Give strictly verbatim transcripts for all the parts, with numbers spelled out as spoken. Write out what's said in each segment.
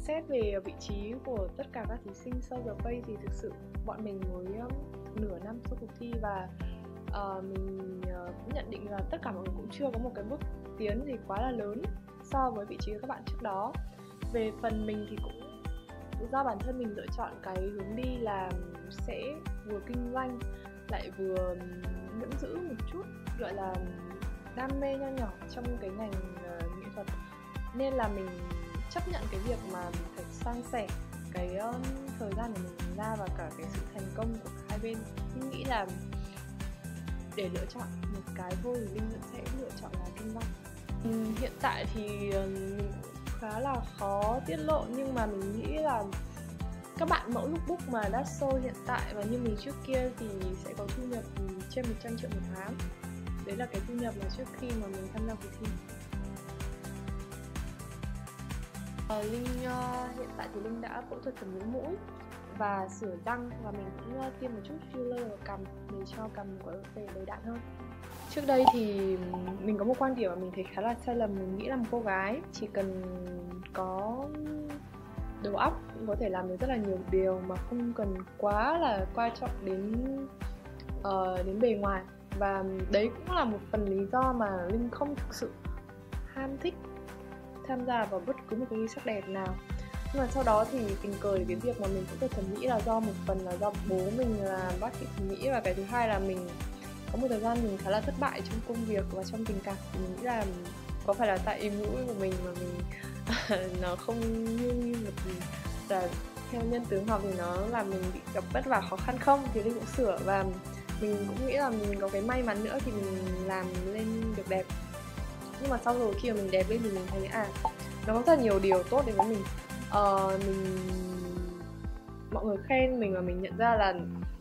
Xét về vị trí của tất cả các thí sinh sau giờ pay thì thực sự bọn mình mới um, nửa năm sau cuộc thi và uh, mình uh, cũng nhận định là tất cả mọi người cũng chưa có một cái bước tiến gì quá là lớn so với vị trí của các bạn trước đó. Về phần mình thì cũng do bản thân mình lựa chọn cái hướng đi là sẽ vừa kinh doanh lại vừa vẫn giữ một chút gọi là đam mê nho nhỏ trong cái ngành uh, nghệ thuật, nên là mình chấp nhận cái việc mà mình phải san sẻ cái um, thời gian của mình ra và cả cái sự thành công của cả hai bên. Mình nghĩ là để lựa chọn một cái thôi thì Linh vẫn sẽ lựa chọn là kinh doanh. uhm, Hiện tại thì mình cũng khá là khó tiết lộ, nhưng mà mình nghĩ là các bạn mẫu lookbook mà đắt show hiện tại và như mình trước kia thì sẽ có thu nhập trên một trăm triệu một tháng. Đấy là cái thu nhập mà trước khi mà mình tham gia cuộc thi. Uh, Linh uh, hiện tại thì Linh đã phẫu thuật thẩm mỹ mũi và sửa răng, và mình cũng uh, tiêm một chút filler vào cằm để cho cằm có thể đầy đặn hơn. Trước đây thì mình có một quan điểm mà mình thấy khá là sai lầm. Mình nghĩ là một cô gái chỉ cần có đầu óc cũng có thể làm được rất là nhiều điều mà không cần quá là quan trọng đến uh, đến bề ngoài. Và đấy cũng là một phần lý do mà Linh không thực sự ham thích tham gia vào bất cứ một công ty sắc đẹp nào. Nhưng mà sau đó thì tình cờ cái việc mà mình phẫu thuật thẩm mỹ là do một phần là do bố mình là bác sĩ thẩm mỹ, và cái thứ hai là mình có một thời gian mình khá là thất bại trong công việc và trong tình cảm. Thì mình nghĩ là có phải là tại ý mũi của mình mà mình nó không như như một là theo nhân tướng học thì nó làm mình bị gặp vất vả khó khăn không, thì Linh cũng sửa, và mình cũng nghĩ là mình có cái may mắn nữa thì mình làm lên được đẹp. Nhưng mà sau rồi khi mà mình đẹp lên thì mình thấy à nó có rất là nhiều điều tốt đến với mình. Ờ, mình mọi người khen mình và mình nhận ra là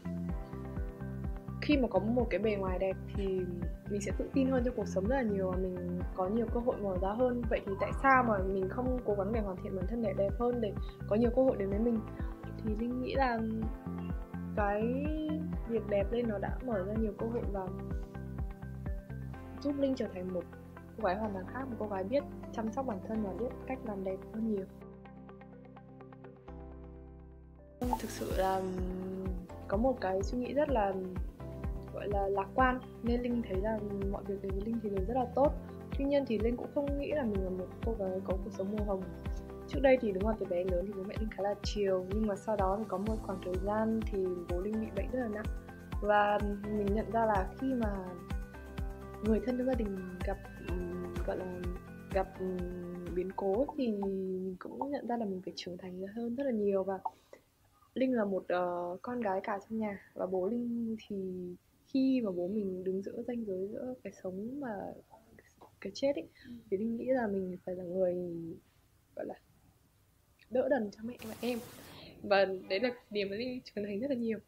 khi mà có một cái bề ngoài đẹp thì mình sẽ tự tin hơn trong cuộc sống rất là nhiều, và mình có nhiều cơ hội mở ra hơn. Vậy thì tại sao mà mình không cố gắng để hoàn thiện bản thân để đẹp hơn, để có nhiều cơ hội đến với mình? Thì Linh nghĩ là cái việc đẹp lên nó đã mở ra nhiều cơ hội và giúp Linh trở thành một cô gái hoàn toàn khác, một cô gái biết chăm sóc bản thân và biết cách làm đẹp hơn nhiều. Thực sự là có một cái suy nghĩ rất là gọi là lạc quan, nên Linh thấy là mọi việc đến với Linh thì đều rất là tốt. Tuy nhiên thì Linh cũng không nghĩ là mình là một cô gái có cuộc sống màu hồng. Trước đây thì đúng là từ bé lớn thì bố mẹ Linh khá là chiều, nhưng mà sau đó thì có một khoảng thời gian thì bố Linh bị bệnh rất là nặng, và mình nhận ra là khi mà người thân trong gia đình gặp gọi là gặp biến cố thì mình cũng nhận ra là mình phải trưởng thành hơn rất là nhiều. Và Linh là một uh, con gái cả trong nhà, và bố Linh thì khi mà bố mình đứng giữa ranh giới giữa cái sống và cái chết ấy, thì Linh nghĩ là mình phải là người gọi là đỡ đần cho mẹ và em, và đấy là điểm mà Linh trưởng thành rất là nhiều.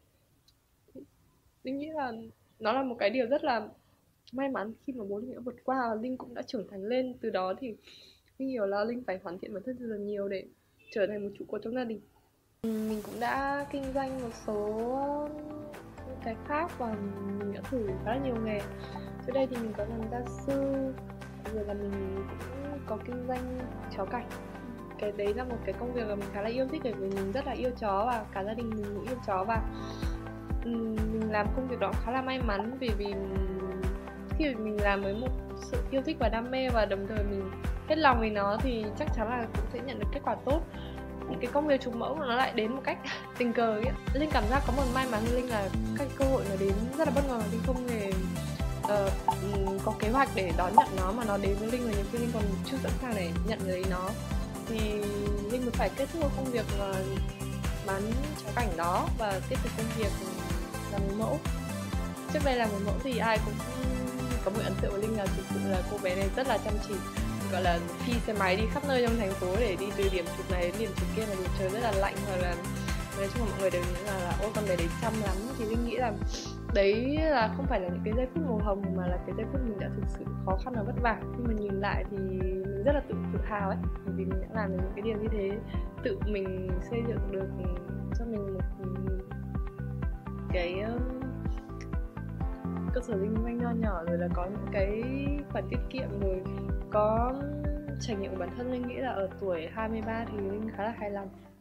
Linh nghĩ là nó là một cái điều rất là may mắn khi mà bố Linh đã vượt qua, và Linh cũng đã trưởng thành lên. Từ đó thì Linh hiểu là Linh phải hoàn thiện bản thân rất là nhiều để trở thành một trụ cột trong gia đình. Mình cũng đã kinh doanh một số cái khác và mình đã thử khá là nhiều nghề. Trước đây thì mình có làm gia sư, rồi là mình cũng có kinh doanh chó cảnh. Cái đấy là một cái công việc mà mình khá là yêu thích, bởi vì mình rất là yêu chó và cả gia đình mình cũng yêu chó, và mình làm công việc đó khá là may mắn, vì vì khi mình làm với một sự yêu thích và đam mê và đồng thời mình hết lòng vì nó thì chắc chắn là cũng sẽ nhận được kết quả tốt. Cái công việc chụp mẫu nó lại đến một cách tình cờ ấy. Linh cảm giác có một may mắn Linh là các cơ hội nó đến rất là bất ngờ, Linh không hề uh, có kế hoạch để đón nhận nó, mà nó đến với Linh và nhiều khi Linh còn chưa sẵn sàng để nhận lấy nó, thì Linh mới phải kết thúc công việc uh, bán chó cảnh đó và tiếp tục công việc làm người mẫu. Trước đây làm người mẫu thì ai cũng có một ấn tượng của Linh là thực sự là cô bé này rất là chăm chỉ, gọi là phi xe máy đi khắp nơi trong thành phố để đi từ điểm chụp này đến điểm chụp kia, là điểm trời rất là lạnh, hoặc là nói chung là mọi người đều nghĩ là, là ôi con bé đấy chăm lắm. Thì Linh nghĩ là đấy là không phải là những cái giây phút màu hồng, mà là cái giây phút mình đã thực sự khó khăn và vất vả. Nhưng mà nhìn lại thì mình rất là tự tự hào ấy, bởi vì mình đã làm được những cái điều như thế, tự mình xây dựng được cho mình một cái cơ sở kinh doanh nho nhỏ, rồi là có những cái khoản tiết kiệm, rồi có trải nghiệm của bản thân Linh nghĩ là ở tuổi hai mươi ba thì Linh khá là hài lòng.